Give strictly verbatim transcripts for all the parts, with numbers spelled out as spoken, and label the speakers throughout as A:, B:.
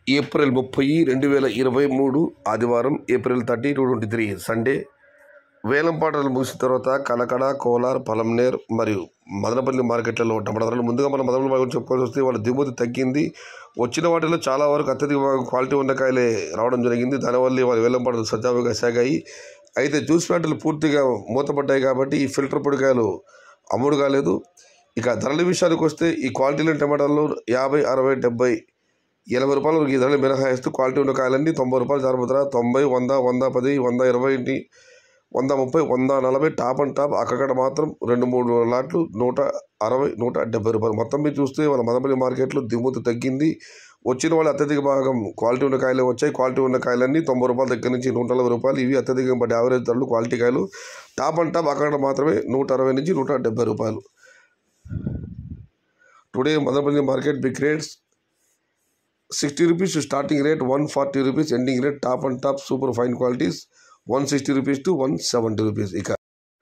A: April ముప్పై రెండు వేల ఇరవై మూడు ఆదివారం April thirty two twenty three Sunday వేలంపాటలు ముగిసిన తర్వాత కలకడ, కోలార్, పలమనేర్ మరియు మదనపల్లి మార్కెట్లలో టమాటా ధరలు ముందుగా మనం మదనపల్లి మార్కెట్ చెప్పుకోవాల్సి వస్తే వాళ్ళ దిగుమతి తగ్గింది. వచ్చిన వాటిలో చాలా వరకు అత్యధిక క్వాలిటీ ఉన్న కాయలే రావడం జరిగింది. దానివల్ల వాళ్ళ వేలంపాటలు సజావుగా సాగాయి. అయితే జ్యూస్ ప్యాటలు పూర్తిగా మూతపడ్డాయి కాబట్టి ఈ ఫిల్టర్ పొడికాయలు అమ్ముడు కాలేదు. ఇక ధరల విషయానికి వస్తే ఈ క్వాలిటీల టమాటాల్లో యాభై అరవై డెబ్బై ఎనభై రూపాయలు ఈ ధరలు మినహాయిస్తూ క్వాలిటీ ఉన్న కాయలన్నీ తొంభై రూపాయలు జారుపుతారా తొంభై వంద వంద పది వంద ఇరవై వంద ముప్పై వంద నలభై టాప్ అండ్ టాప్ అక్కడ మాత్రం రెండు మూడు లాట్లు నూట అరవై నూట డెబ్బై రూపాయలు. మొత్తం మీరు చూస్తే వాళ్ళ మదనపల్లి మార్కెట్లో దిగుమతి తగ్గింది. వచ్చిన వాళ్ళు అత్యధిక భాగం క్వాలిటీ ఉన్న కాయలు వచ్చాయి. క్వాలిటీ ఉన్న కాయలన్నీ తొంభై రూపాయల దగ్గర నుంచి నూట నలభై రూపాయలు ఇవి అత్యధికంగా పడ్డ యావరేజ్ ధరలు క్వాలిటీ కాయలు. టాప్ అండ్ టాప్ అక్కడ మాత్రమే నూట అరవై నుంచి నూట డెబ్బై రూపాయలు. Today Madanapalle market big rates sixty rupees starting rate, one forty rupees ending rate. Top and top super fine qualities one sixty rupees to one seventy rupees. ఇక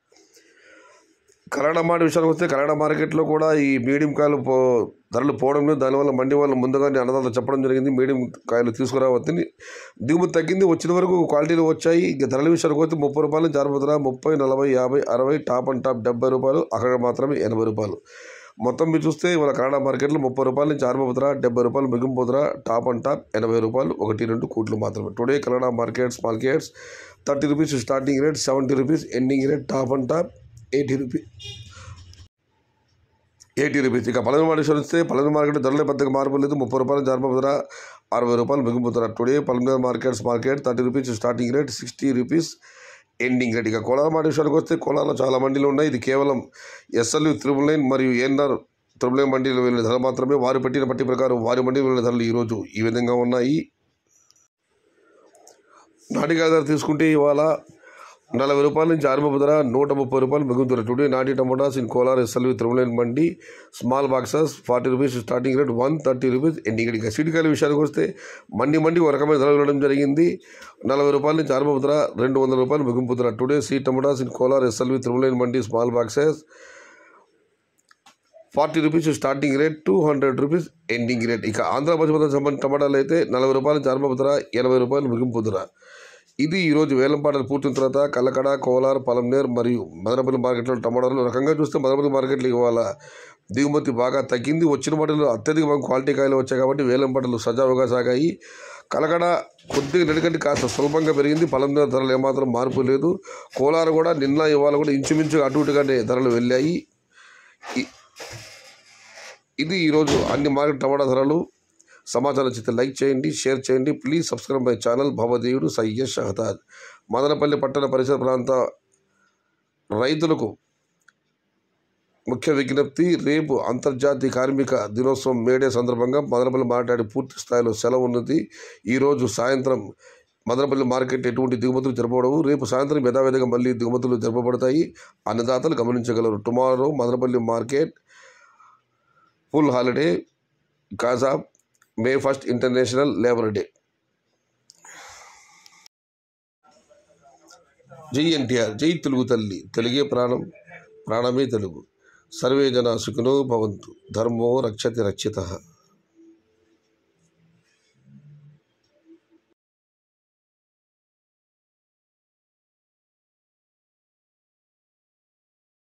A: కలకడ మాట విషయానికి వస్తే కలకడ మార్కెట్లో కూడా ఈ మీడియం కాయలు పో ధరలు పోవడం లేదు. దానివల్ల మండి వాళ్ళు ముందుగానే అన్నదాతలు చెప్పడం జరిగింది మీడియం కాయలు తీసుకురావద్దని. దిగుమతి తగ్గింది. వచ్చిన వరకు క్వాలిటీలు వచ్చాయి. ఇక ధరల విషయానికి వస్తే ముప్పై రూపాయలు జారిపోతున్నా ముప్పై నలభై యాభై అరవై టాప్ అండ్ టాప్ డెబ్బై రూపాయలు అక్కడ మాత్రమే ఎనభై రూపాయలు. మొత్తం మీరు చూస్తే ఇవాళ కన్నడ మార్కెట్లో ముప్పై రూపాయల నుంచి ఆరిపోతురా డెబ్బై రూపాయలు మిగిలిపోతురా టాప్ అండ్ టాప్ ఎనభై రూపాయలు ఒకటి రెండు కోట్లు మాత్రమే. Today Kannada markets markets thirty rupees starting rate, seventy rupees ending rate. Top and top eighty rupees eighty rupees. ఇక పలమనేర్ మార్కెట్ వస్తే పలమనేర్ మార్కెట్ ధరలే పెద్దగా మార్పు లేదు. ముప్పై రూపాయలు జారిపోతురా అరవై రూపాయలు మిగిలిపోతురా. Today Palamaner markets market thirty rupees starting rate, sixty rupees ending rate. ఇక కోలార్ మాట విషయానికి వస్తే కోలార్లో చాలా మండీలు ఉన్నాయి. ఇది కేవలం ఎస్ఎల్యూ త్రిబుల్ నైన్ మరియు ఎన్ఆర్ త్రిబుల్ నైన్ మండీలు వెళ్ళిన ధర మాత్రమే. వారు పెట్టిన పట్టి ప్రకారం వారి మండీలు వెళ్ళిన ధరలు ఈరోజు ఈ విధంగా ఉన్నాయి. నాటికాయ ధర తీసుకుంటే ఇవాళ నలభై రూపాయల నుంచి ఆరంభ ధర నూట ముప్పై రూపాయలు మిగులుతున్నారు. టుడే నాటి tomatoes in Kolar SLU triple nine mandi small boxes forty rupees starting rate, one thirty rupees ending rate. ఇక సీడికాయల విషయానికి వస్తే మండి మండి ఒక రకమైన ధర వెళ్ళడం జరిగింది. నలభై రూపాయల నుంచి ఆరంభ ధర రెండు వందల రూపాయలు మిగులుతున్నారు. Today seed tomatoes in Kolar SLU triple nine mandi small boxes forty rupees starting rate, two hundred rupees ending rate. ఇక ఆంధ్రప్రదేశ్ సంబంధించిన టమాటాలు అయితే నలభై రూపాయల నుంచి ఆరంభ ధర ఎనభై రూపాయలు మిగింపు ధర. ఇది ఈరోజు వేలంపాటలు పూర్తిన తర్వాత కలకడ, కోలార్, పలమనేర్ మరియు మదనపల్లి మార్కెట్లో టమాటాలు రకంగా చూస్తే మదనపల్లి మార్కెట్లో ఇవాళ దిగుమతి బాగా తగ్గింది. వచ్చిన వాటిలో అత్యధిక క్వాలిటీ కాయలు వచ్చాయి కాబట్టి వేలంపాటలు సజావుగా సాగాయి. కలకడ కొద్దిగా నిలకంటే కాస్త సులభంగా పెరిగింది. పలమనేర్ ధరలు ఏమాత్రం మార్పు లేదు. కోలార్ కూడా నిన్న ఇవాళ కూడా ఇంచుమించుగా అటు ఇటుగానే ధరలు వెళ్ళాయి. ఇది ఈరోజు అన్ని మార్కెట్ టమాటా ధరలు. సమాచారం చేస్తే లైక్ చేయండి, షేర్ చేయండి. ప్లీజ్ సబ్స్క్రైబ్ మై ఛానల్ భవదేవుడు సయ్యద్ షహతాజ్. మదనపల్లి పట్టణ పరిసర ప్రాంత రైతులకు ముఖ్య విజ్ఞప్తి, రేపు అంతర్జాతీయ కార్మిక దినోత్సవం మేడే సందర్భంగా మదనపల్లి మాట్లాడి పూర్తి స్థాయిలో సెలవు ఉన్నది. ఈరోజు సాయంత్రం మదనపల్లి మార్కెట్ ఎటువంటి దిగుమతులు జరపబడవు. రేపు సాయంత్రం యథావిధిగా మళ్ళీ దిగుమతులు జరపబడతాయి. అన్నదాతలు గమనించగలరు. Tomorrow Madanapalle market full holiday cause of May first international labour day. జై ఎన్టీఆర్, జై తెలుగు తల్లి, తెలుగే ప్రాణం, ప్రాణమే తెలుగు. సర్వే జనా సుఖినో భవంతు, ధర్మో రక్షతి రక్షితః.